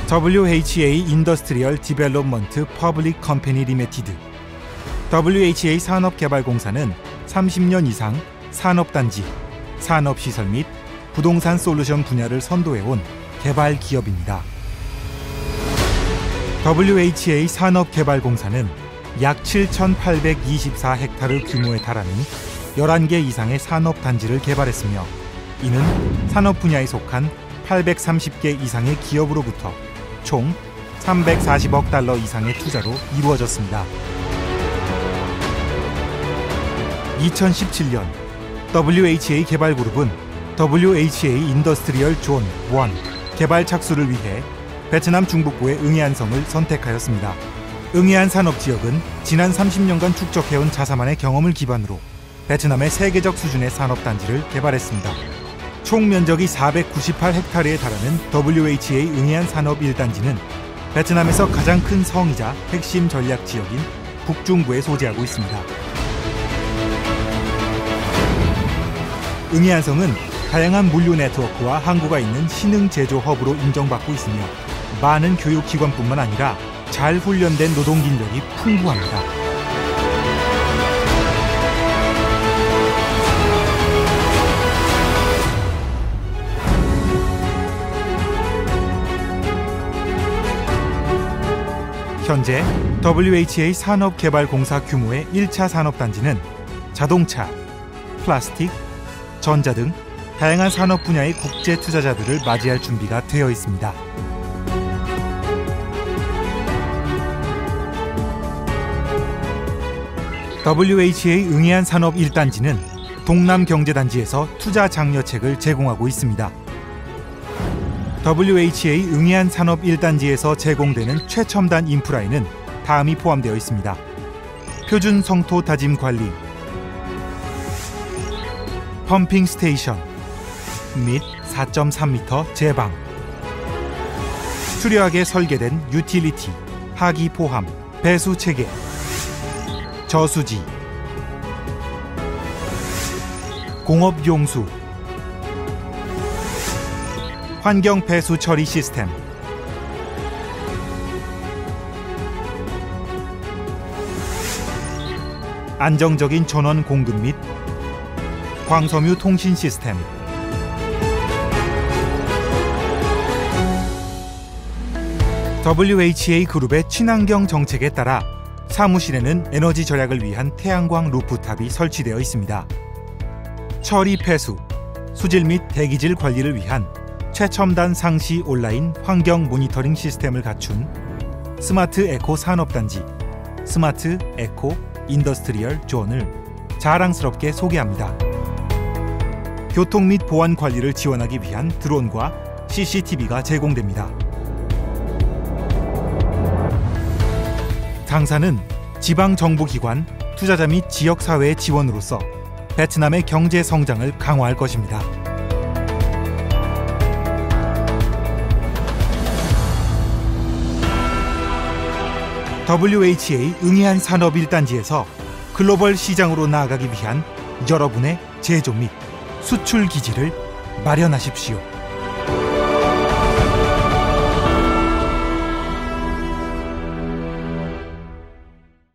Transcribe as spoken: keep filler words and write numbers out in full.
더블유 에이치 에이 인더스트리얼 디벨롭먼트 퍼블릭 컴퍼니 리미티드 더블유 에이치 에이 산업개발공사는 삼십 년 이상 산업단지, 산업시설 및 부동산 솔루션 분야를 선도해온 개발 기업입니다. 더블유 에이치 에이 산업개발공사는 약 칠천팔백이십사 헥타르 규모에 달하는 열한 개 이상의 산업단지를 개발했으며 이는 산업 분야에 속한 팔백삼십 개 이상의 기업으로부터 총 삼백사십억 달러 이상의 투자로 이루어졌습니다. 이천십칠 년 더블유 에이치 에이 개발그룹은 더블유 에이치 에이 인더스트리얼 존 일 개발 착수를 위해 베트남 중북부의 응해안성을 선택하였습니다. 응해안 산업지역은 지난 삼십 년간 축적해온 자사만의 경험을 기반으로 베트남의 세계적 수준의 산업단지를 개발했습니다. 총 면적이 사백구십팔 헥타르에 달하는 더블유 에이치 에이 응해안 산업 일 단지는 베트남에서 가장 큰 성이자 핵심 전략 지역인 북중부에 소재하고 있습니다. 응해안성은 다양한 물류 네트워크와 항구가 있는 신흥 제조 허브로 인정받고 있으며 많은 교육기관뿐만 아니라 잘 훈련된 노동인력이 풍부합니다. 현재 더블유 에이치 에이 산업개발공사 규모의 일 차 산업단지는 자동차, 플라스틱, 전자 등 다양한 산업 분야의 국제 투자자들을 맞이할 준비가 되어 있습니다. 더블유 에이치 에이 응해안 산업 일 단지는 동남경제단지에서 투자 장려책을 제공하고 있습니다. 더블유 에이치 에이 응해안 산업 일 단지에서 제공되는 최첨단 인프라에는 다음이 포함되어 있습니다. 표준 성토 다짐 관리, 펌핑 스테이션 및 사 점 삼 미터 제방, 수려하게 설계된 유틸리티, 하기 포함, 배수 체계, 저수지, 공업 용수, 환경 배수 처리 시스템, 안정적인 전원 공급 및 광섬유 통신 시스템, 더블유 에이치 에이 그룹의 친환경 정책에 따라 사무실에는 에너지 절약을 위한 태양광 루프탑이 설치되어 있습니다. 처리 폐수, 수질 및 대기질 관리를 위한 최첨단 상시 온라인 환경 모니터링 시스템을 갖춘 스마트 에코 산업단지, 스마트 에코 인더스트리얼 존을 자랑스럽게 소개합니다. 교통 및 보안 관리를 지원하기 위한 드론과 씨씨티비가 제공됩니다. 당사는 지방정부기관, 투자자 및 지역사회의 지원으로서 베트남의 경제 성장을 강화할 것입니다. 더블유 에이치 에이 응해안 산업 일 단지에서 글로벌 시장으로 나아가기 위한 여러분의 제조 및 수출 기지를 마련하십시오.